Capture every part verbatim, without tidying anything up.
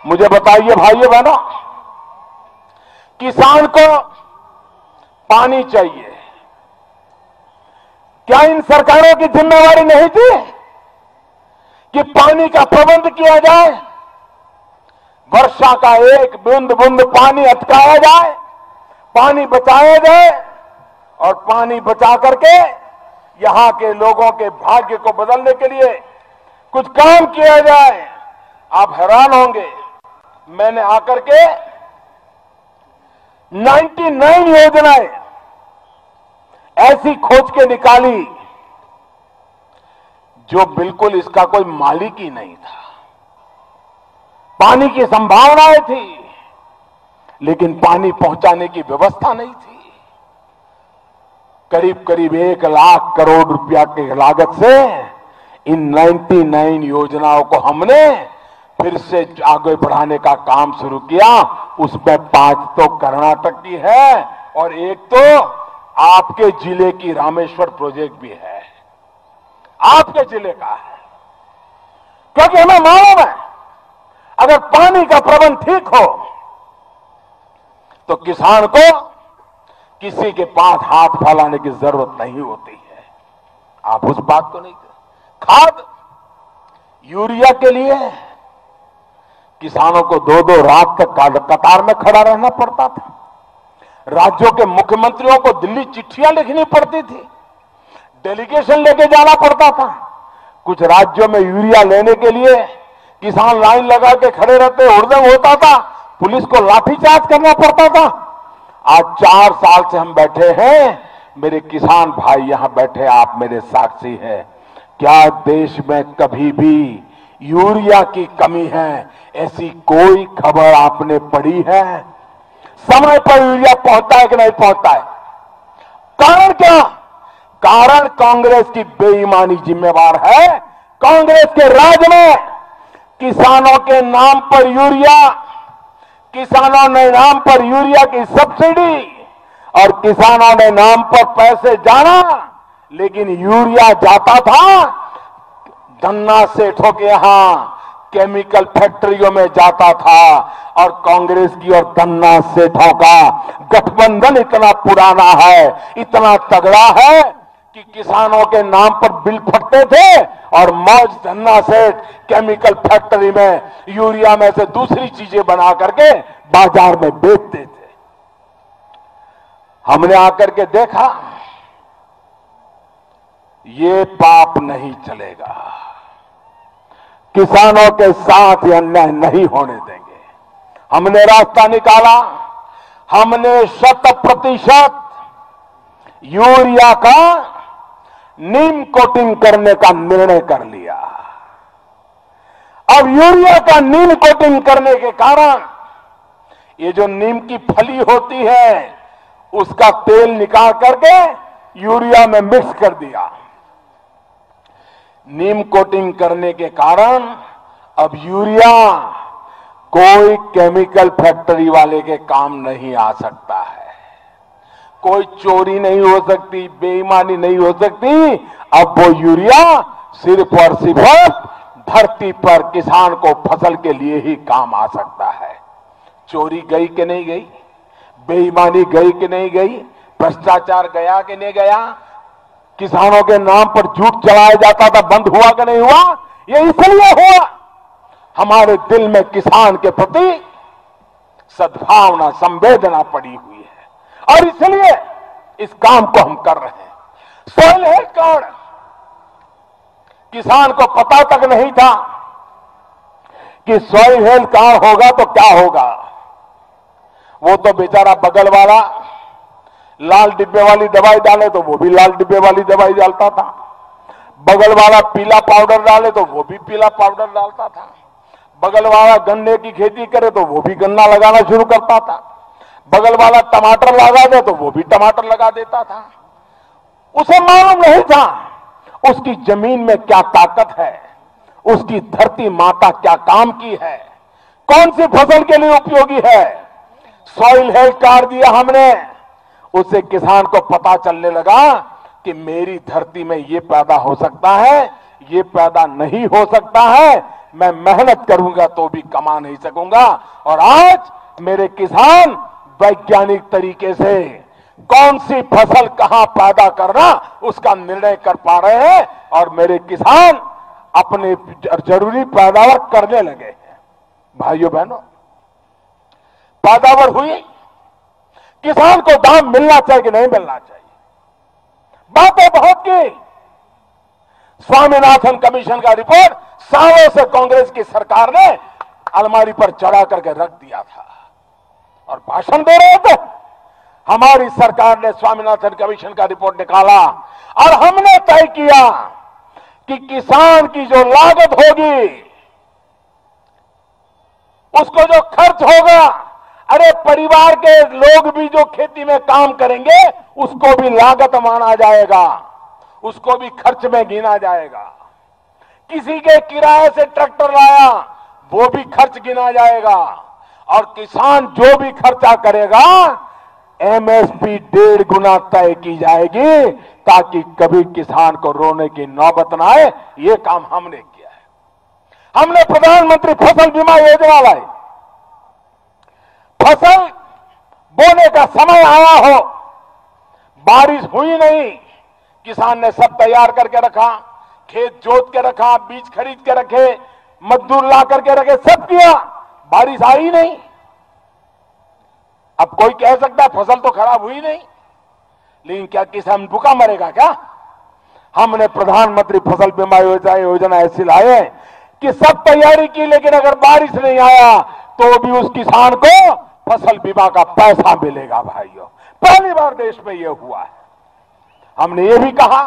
मुझे बताइए भाइयों बहनों, किसान को पानी चाहिए, क्या इन सरकारों की जिम्मेवारी नहीं थी कि पानी का प्रबंध किया जाए, वर्षा का एक बूंद बूंद पानी अटकाया जाए, पानी बचाया जाए और पानी बचा करके यहां के लोगों के भाग्य को बदलने के लिए कुछ काम किया जाए। आप हैरान होंगे, मैंने आकर के निन्यानवे योजनाएं ऐसी खोज के निकाली जो बिल्कुल इसका कोई मालिक ही नहीं था। पानी की संभावनाएं थी लेकिन पानी पहुंचाने की व्यवस्था नहीं थी। करीब करीब एक लाख करोड़ रुपया की लागत से इन निन्यानवे योजनाओं को हमने फिर से आगे बढ़ाने का काम शुरू किया। उसमें पांच तो कर्नाटक की है और एक तो आपके जिले की रामेश्वर प्रोजेक्ट भी है, आपके जिले का है। क्योंकि हमें मालूम है अगर पानी का प्रबंध ठीक हो तो किसान को किसी के पास हाथ फैलाने की जरूरत नहीं होती है। आप उस बात को नहीं कर। खाद यूरिया के लिए किसानों को दो दो रात तक कतार में खड़ा रहना पड़ता था। राज्यों के मुख्यमंत्रियों को दिल्ली चिट्ठियां लिखनी पड़ती थी, डेलीगेशन लेके जाना पड़ता था। कुछ राज्यों में यूरिया लेने के लिए किसान लाइन लगा के खड़े रहते, हुड़दंग होता था, पुलिस को लाठीचार्ज करना पड़ता था। आज चार साल से हम बैठे हैं, मेरे किसान भाई यहां बैठे, आप मेरे साक्षी हैं। क्या देश में कभी भी यूरिया की कमी है ऐसी कोई खबर आपने पढ़ी है? समय पर यूरिया पहुंचता है कि नहीं पहुंचता है? कारण क्या? कारण कांग्रेस की बेईमानी जिम्मेवार है। कांग्रेस के राज में किसानों के नाम पर यूरिया, किसानों ने नाम पर यूरिया की सब्सिडी और किसानों ने नाम पर पैसे जाना, लेकिन यूरिया जाता था धन्ना सेठों के यहां केमिकल फैक्ट्रियों में जाता था। और कांग्रेस की और धन्ना सेठों का गठबंधन इतना पुराना है, इतना तगड़ा है कि किसानों के नाम पर बिल फटते थे और मौज धन्ना सेठ केमिकल फैक्ट्री में यूरिया में से दूसरी चीजें बना करके बाजार में बेचते थे। हमने आकर के देखा ये पाप नहीं चलेगा, किसानों के साथ ये अन्याय नहीं होने देंगे। हमने रास्ता निकाला, हमने शत प्रतिशत यूरिया का नीम कोटिंग करने का निर्णय कर लिया। अब यूरिया का नीम कोटिंग करने के कारण ये जो नीम की फली होती है उसका तेल निकाल करके यूरिया में मिक्स कर दिया। नीम कोटिंग करने के कारण अब यूरिया कोई केमिकल फैक्ट्री वाले के काम नहीं आ सकता है, कोई चोरी नहीं हो सकती, बेईमानी नहीं हो सकती। अब वो यूरिया सिर्फ और सिर्फ धरती पर किसान को फसल के लिए ही काम आ सकता है। चोरी गई कि नहीं गई, बेईमानी गई कि नहीं गई, भ्रष्टाचार गया कि नहीं गया, किसानों के नाम पर झूठ चलाया जाता था बंद हुआ कि नहीं हुआ? ये इसलिए हुआ हमारे दिल में किसान के प्रति सद्भावना, संवेदना पड़ी हुई है और इसलिए इस काम को हम कर रहे हैं। सॉइल हेल्थ कार्ड किसान को पता तक नहीं था कि सॉइल हेल्थ कार्ड होगा तो क्या होगा। वो तो बेचारा बगल वाला लाल डिब्बे वाली दवाई डाले तो वो भी लाल डिब्बे वाली दवाई डालता था, बगल वाला पीला पाउडर डाले तो वो भी पीला पाउडर डालता था, बगल वाला गन्ने की खेती करे तो वो भी गन्ना लगाना शुरू करता था, बगल वाला टमाटर लगा दे तो वो भी टमाटर लगा देता था। उसे मालूम नहीं था उसकी जमीन में क्या ताकत है, उसकी धरती माता क्या काम की है, कौन सी फसल के लिए उपयोगी है। सॉइल हेल्थ कार्ड दिया हमने, उससे किसान को पता चलने लगा कि मेरी धरती में ये पैदा हो सकता है, ये पैदा नहीं हो सकता है। मैं मेहनत करूंगा तो भी कमा नहीं सकूंगा। और आज मेरे किसान वैज्ञानिक तरीके से कौन सी फसल कहां पैदा करना उसका निर्णय कर पा रहे हैं और मेरे किसान अपने जरूरी पैदावार करने लगे हैं। भाइयों बहनों, पैदावार हुई, किसान को दाम मिलना चाहिए कि नहीं मिलना चाहिए। बातें बहुत की। स्वामीनाथन कमीशन का रिपोर्ट सालों से कांग्रेस की सरकार ने अलमारी पर चढ़ा करके रख दिया था और भाषण दे रहे थे। हमारी सरकार ने स्वामीनाथन कमीशन का रिपोर्ट निकाला और हमने तय किया कि किसान की जो लागत होगी, उसको जो खर्च होगा, अरे परिवार के लोग भी जो खेती में काम करेंगे उसको भी लागत माना जाएगा, उसको भी खर्च में गिना जाएगा। किसी के किराए से ट्रैक्टर लाया वो भी खर्च गिना जाएगा और किसान जो भी खर्चा करेगा एमएसपी डेढ़ गुना तय की जाएगी ताकि कभी किसान को रोने की नौबत ना आए। ये काम हमने किया है। हमने प्रधानमंत्री फसल बीमा योजना लाई। फसल बोने का समय आया हो, बारिश हुई नहीं, किसान ने सब तैयार करके रखा, खेत जोत के रखा, बीज खरीद के रखे, मजदूर ला करके रखे, सब किया, बारिश आई नहीं। अब कोई कह सकता है फसल तो खराब हुई नहीं, लेकिन क्या किसान भूखा मरेगा क्या? हमने प्रधानमंत्री फसल बीमा योजना योजना ऐसी लाए कि सब तैयारी की, लेकिन अगर बारिश नहीं आया तो भी उस किसान को फसल बीमा का पैसा मिलेगा। भाइयों, पहली बार देश में यह हुआ है। हमने ये भी कहा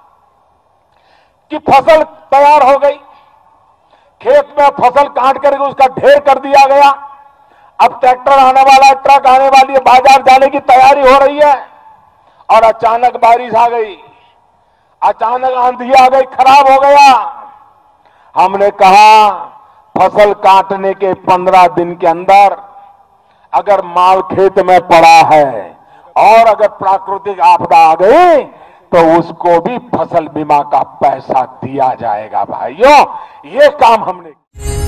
कि फसल तैयार हो गई, खेत में फसल काट करके उसका ढेर कर दिया गया, अब ट्रैक्टर आने वाला है, ट्रक आने वाली है, बाजार जाने की तैयारी हो रही है और अचानक बारिश आ गई, अचानक आंधी आ गई, खराब हो गया। हमने कहा फसल काटने के पंद्रह दिन के अंदर अगर माल खेत में पड़ा है और अगर प्राकृतिक आपदा आ गई तो उसको भी फसल बीमा का पैसा दिया जाएगा। भाइयों, ये काम हमने